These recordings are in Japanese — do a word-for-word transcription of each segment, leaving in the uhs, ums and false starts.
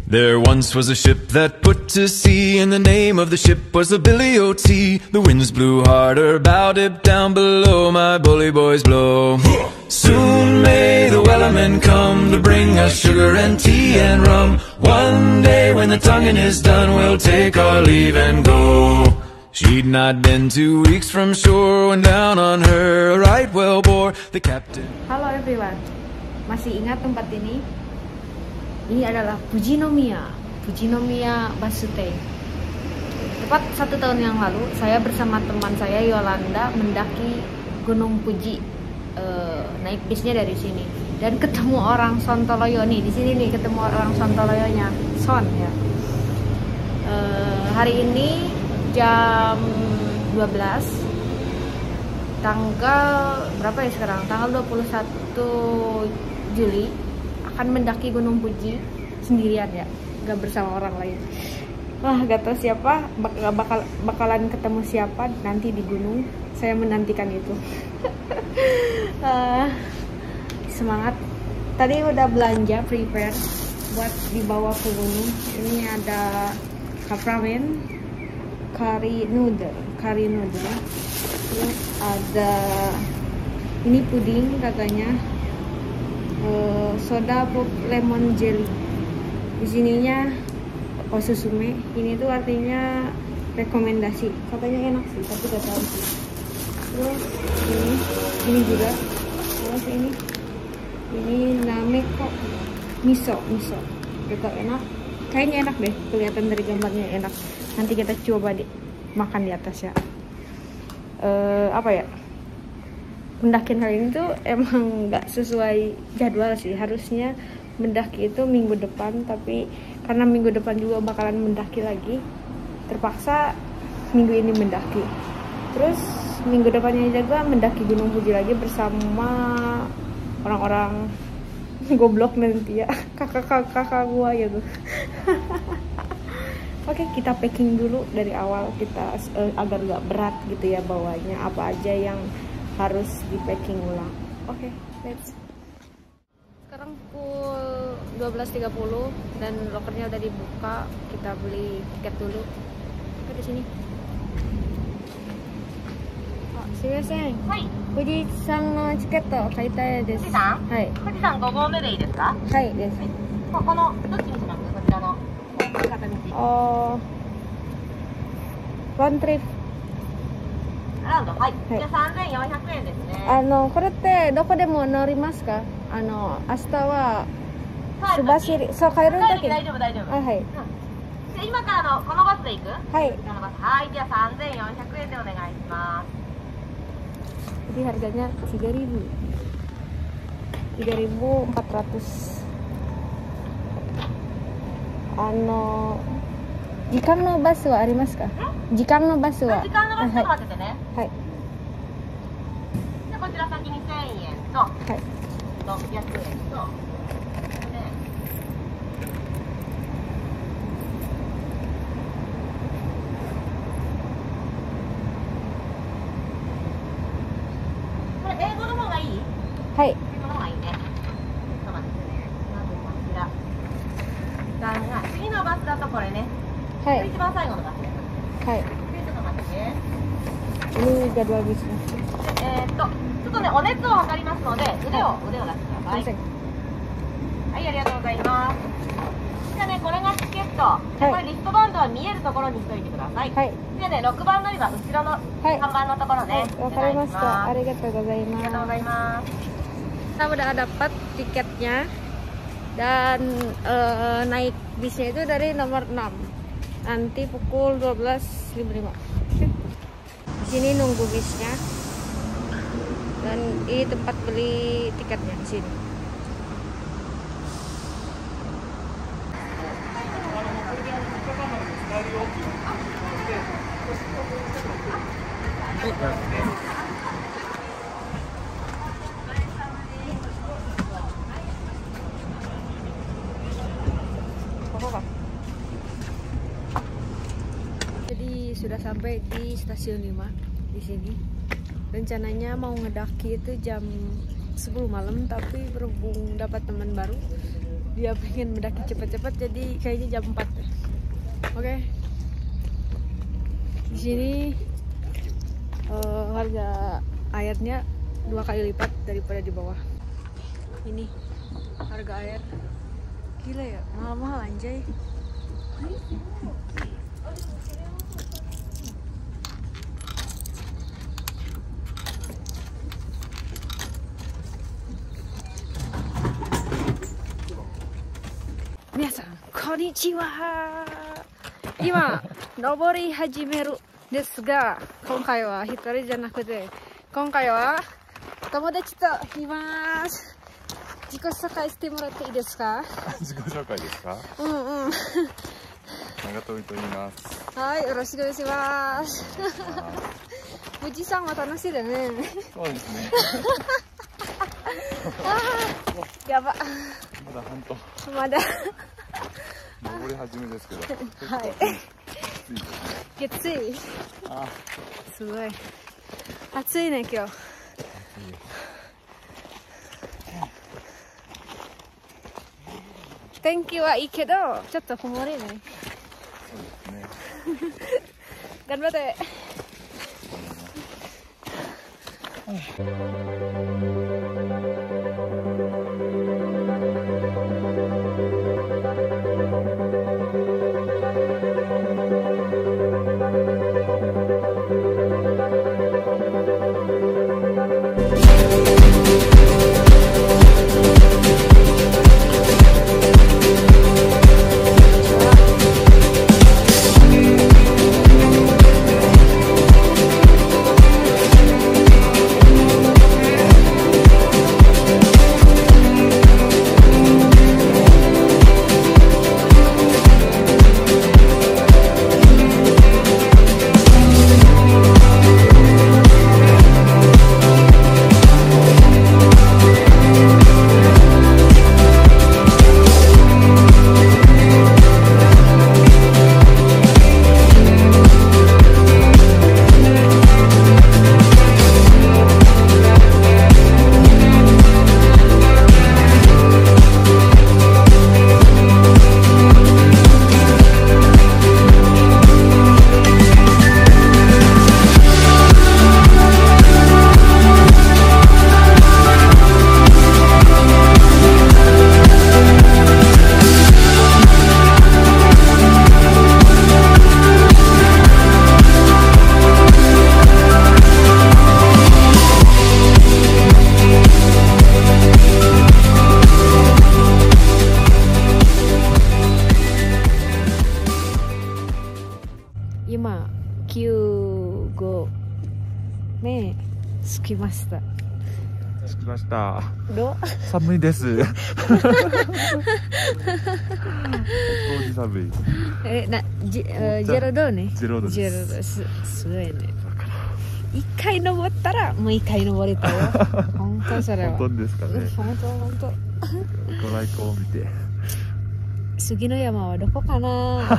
There once was a ship that put to sea, and the name of the ship was the Billy O T. The winds blew harder, bowed it down below, my bully boys blow. Soon may the wellerman come to bring us sugar and tea and rum. One day when the tonguing is done, we'll take our leave and go. She'd not been two weeks from shore when down on her a right well bore. The captain. Halo everyone, masih ingat tempat ini? Ini adalah Fujinomiya, Fujinomiya Basute. Tepat satu tahun yang lalu, saya bersama teman saya Yolanda mendaki Gunung Fuji, uh, naik bisnya dari sini, dan ketemu orang Sontoloyo nih. Di sini nih ketemu orang Sontoloyonya, Son ya. Uh, hari ini jam dua belas, tanggal berapa ya sekarang? Tanggal dua puluh satu Juli. Akan mendaki Gunung Fuji sendirian ya, gak bersama orang lain. Wah, gak tahu siapa, bak bakal bakalan ketemu siapa nanti di gunung. Saya menantikan itu. uh, semangat. Tadi udah belanja prepare buat dibawa ke gunung. Ini ada cup ramen, curry noodle, curry noodle. Terus ada ini puding katanya. Uh, soda pop lemon jelly. Di sininya osusume. Ini tuh artinya rekomendasi. Katanya enak sih, tapi gak tahu sih. Terus ini, ini juga. Terus ini, ini nameko miso, miso. Juga enak. Kayaknya enak deh. Kelihatan dari gambarnya enak. Nanti kita coba deh makan di atas ya. Uh, apa ya? Pendakian kali ini tuh emang nggak sesuai jadwal sih. Harusnya mendaki itu minggu depan, tapi karena minggu depan juga bakalan mendaki lagi, terpaksa minggu ini mendaki. Terus minggu depannya juga mendaki Gunung Fuji lagi bersama orang-orang goblok nanti ya, kakak-kakak gua ya tuh. Oke, kita packing dulu dari awal kita uh, agar nggak berat gitu ya bawanya, apa aja yang harus di packing ulang. Oke, okay, let's. Sekarang pukul dua belas tiga puluh dan lokernya udah dibuka. Kita beli tiket dulu. Oke, di sini. Ah, sumimasen. Hai. Fuji-san no chiketo kaitai desu. Hai. Fuji-sanご合目でいいですか? Hai, desu. ここのどっちにしますこちらの片道。 Oh. One trip. ラウンド、はい。じゃあさんぜんよんひゃくえんですね。 あのこれってどこでも乗りますか？あの明日は須走り、そう帰るだけ。 大丈夫大丈夫。 あ、はい。 で今からのこのバスで行く？ はい。 このバス。はい。じゃあさんぜんよんひゃくえんでお願いします。 Jadi harganya tiga ribu. tiga ribu empat ratus. Ano 時間のバスはありますか？時間のバスは。 時間のバスちょっと待っててね。 はい。 じゃあこちら先にせんえんと、はい。ろっぴゃくえんと、ね。これ英語の方がいい？ はい。 英語の方がいいね。ちょっと待ってね。まずこちら。時間が次のバスだとこれね。はい。一番最後のバスです。はい。ちょっと待ってね。 Ini jadwal bisnya. えーっと、ちょっとね、お熱を測りますので、腕を、腕を出してください。はい、ありがとうございます。じゃあね、これがチケット。で、これリストバンドは見えるところにしといてください。はい。じゃあね、ろくばん乗り場、後ろの看板のところね。 わかりました。ありがとうございます。 ありがとうございます。 Kita udah dapat tiketnya dan uh, naik bisnya itu dari nomor enam. Nanti pukul dua belas lima puluh lima. Di sini nunggu bisnya. Dan ini tempat beli tiketnya di sini. Jadi sudah sampai di stasiun lima di sini. Rencananya mau ngedaki itu jam sepuluh malam, tapi berhubung dapat teman baru dia pengen mendaki cepat-cepat, jadi kayaknya jam empat deh. Oke. Okay. Di sini uh, harga airnya dua kali lipat daripada di bawah. Ini harga air. Gila ya, mahal-mahal anjay. Minasan, konnichiwa. 今、登り始めるですが、今回は一人じゃなくて、今回は友達といます。自己紹介してもらっていいですか？ 自己紹介ですか？ うんうん。 長富と言います。 はい、よろしくお願いします。富士山は楽しいだね。 そうですね。 あー、やば。 まだ半島。 まだ。 登り始めですけど。 はい。きつい。 あ、 すごい。暑いね今日。天気はいいけど、ちょっと曇りね。 そうですね。 頑張って。今きゅうごめ着きました。 着きました。 どう？ 寒いです。本当に寒い。 え、な、じ、ゼロ度ね。 ゼロ度です。 ゼロ度す、すごいね。一回登ったらもう一回登れたよ。本当それは。 本当ですかね。 本当本当。 ご来光を見て。 次の山はどこかな。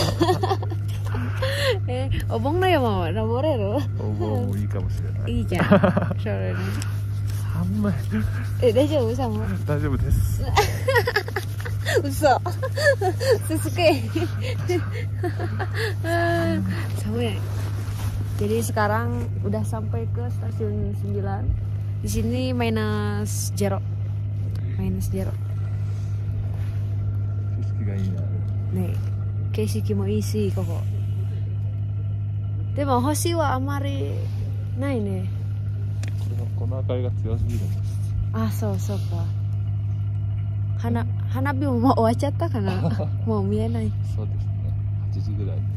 え、お盆の山は登れる？ お盆もいいかもしれない。 いいじゃん。それね。 寒い。 え、大丈夫？寒い？ 大丈夫です。 嘘。すすけ。Sama ya. Jadi sekarang udah sampai ke stasiun sembilan. Di sini minus zero. Minus zero. 景色がいいな。 ね、景色もいいし、ここ。でも星はあまりないね。 この明かりが強すぎるんです。 あ、そうそうか。花、花火ももう終わっちゃったかな。もう見えない。 そうですね。はちじぐらいに。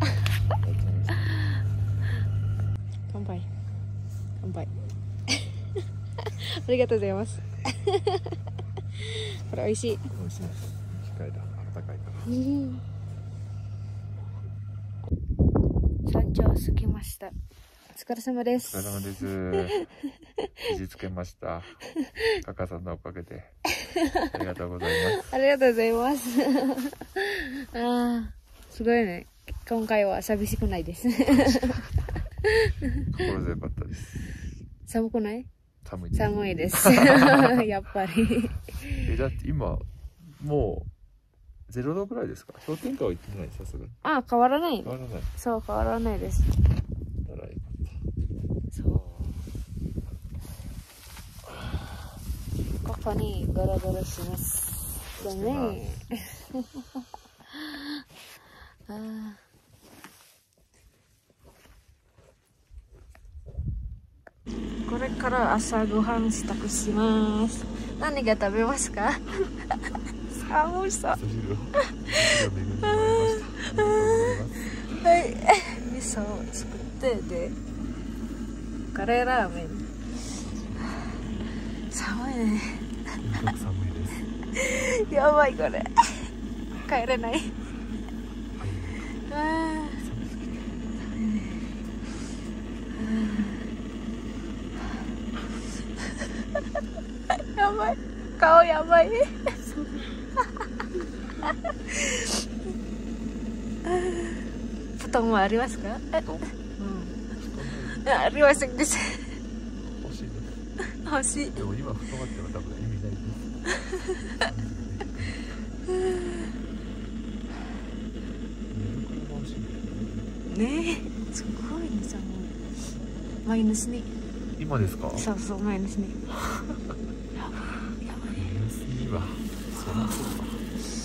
乾杯。乾杯。ありがとうございます。これ美味しい。 美味しいです。機械だ。あったかいから。 うん。山頂着きました。お疲れ様です。 お疲れ様です。無事つけました。カカさんのおかげで。ありがとうございます。 ありがとうございます。ああ、すごいね。今回は寂しくないです。 心強かったです。 寒くない？ 寒いです。 寒いです。やっぱり。 え、だって今、 もうゼロ度ぐらいですか？氷点下は行ってない、さすがに。 あ、変わらない。 変わらない。 そう、変わらないです。 ならよかっそう。ここにゴロゴロします。ね。あーこれから朝ごはん支度します。何が食べますか？寒そう。 た。味噌汁を。味噌汁を巡りまいりました。ありがとうございます。 はい、味噌を作ってでカレーラーメン。寒いね。 とにかく寒いです。 やばいこれ。帰れない。あーやばい。顔やばい。布団もありますか？え、うん。ありませんです。 欲しいです。 欲しい。 でも今布団あっても多分意味ないです。寝袋も欲しいんだよね。 ねえ、すごいね、寒い。マイナスに。 今ですか？ そうそう、マイナスに。やばい。やばい。 マイナスにはそりゃそうか。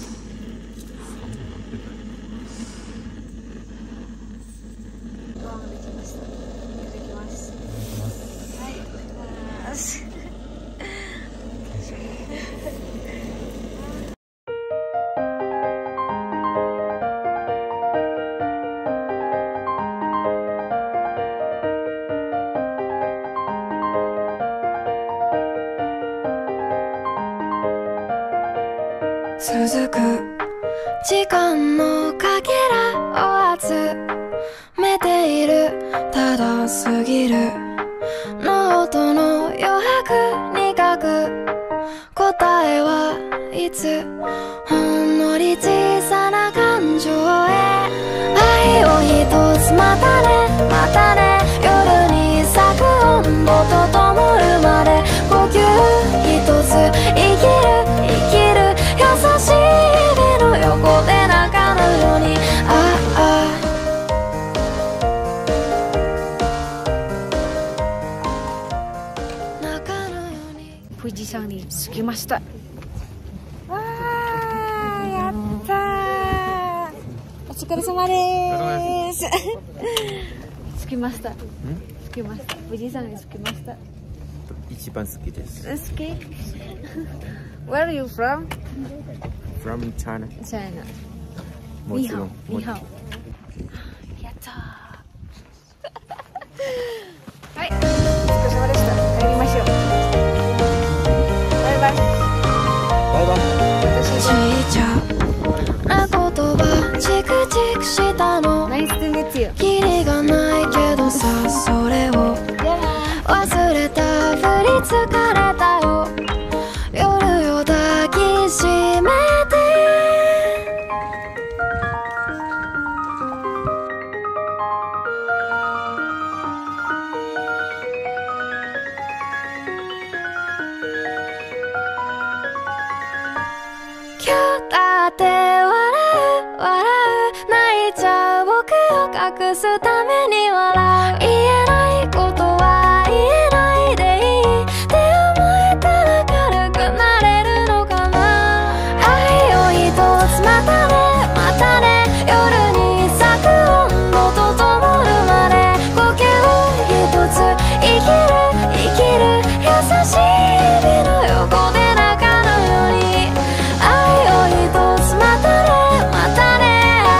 ご飯できました。いただきます。はい、いただきます。 続く時間のかけらを集めている。ただ過ぎるノートの余白に書く答えはいつほんのり小さな感情へ愛を一つまたねまたね夜に咲く温度と灯るまで呼吸一つ生きる生きる優しい指の横で中のようにああ中のように富士山に着きました。わー、やったー。お疲れ様でーす。着きました。着きました。富士山に着きました。 一番好きです。 好き？Where are you from? From China。 China。 もちろん。 ニハオ。やったー。はい、お疲れ様でした。帰りましょう。バイバイ。 バイバイ。 ちっちゃな言葉チクチクしたの Nice to meet you。 キリがないけどさそれを忘れたふり疲れたよ夜よ抱きしめてキュッだって笑う笑う泣いちゃう僕を隠すために笑う言えないことは言えないでいいって思えたら軽くなれるのかな愛を一つまたねまたね夜に咲く温度と灯るまで呼吸一つ生きる生きる優しい指の横で中のように愛を一つまたねまたね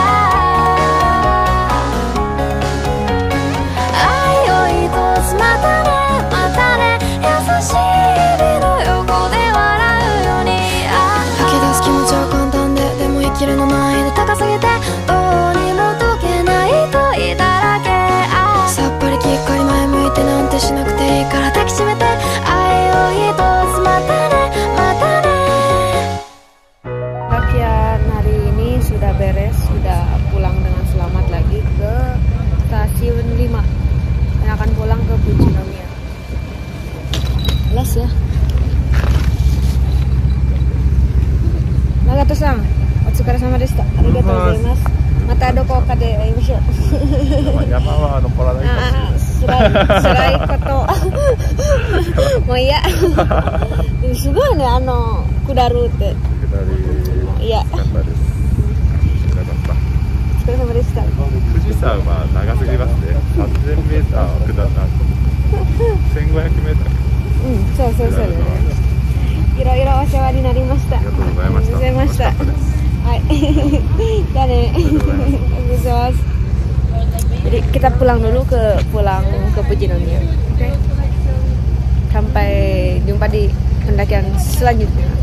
愛を一つまたねまたね優しい指の横で笑うように吐き出す気持ちは簡単ででも生きるの難易度高すぎてどうにも解けない問いだらけさっぱりきっかり前向いてなんてしなくていいから抱きしめて愛を一つまたねまたね Rangkaian hari ini sudah beres, sudah pulang dengan selamat lagi ke stasiun lima dan akan pulang ke Fujinomiya. Les ya. Malas ざいます。 またどこかで会いましょう。 山は登らないかもしれない。 辛いこと。もういや。すごいね、あの下るって。 下り。いや。頑張る。 お疲れ様でした。 富士山は長すぎますね。さんぜんメーター下った。せんごひゃくメーター。 うん、そうそうそうね。いろいろお世話になりました。 ありがとうございました。 ありがとうございました。Hai. Dah nih. Bagus. Jadi kita pulang dulu ke pulang ke Fujinonnya. Oke. Okay. Sampai jumpa di pendakian selanjutnya.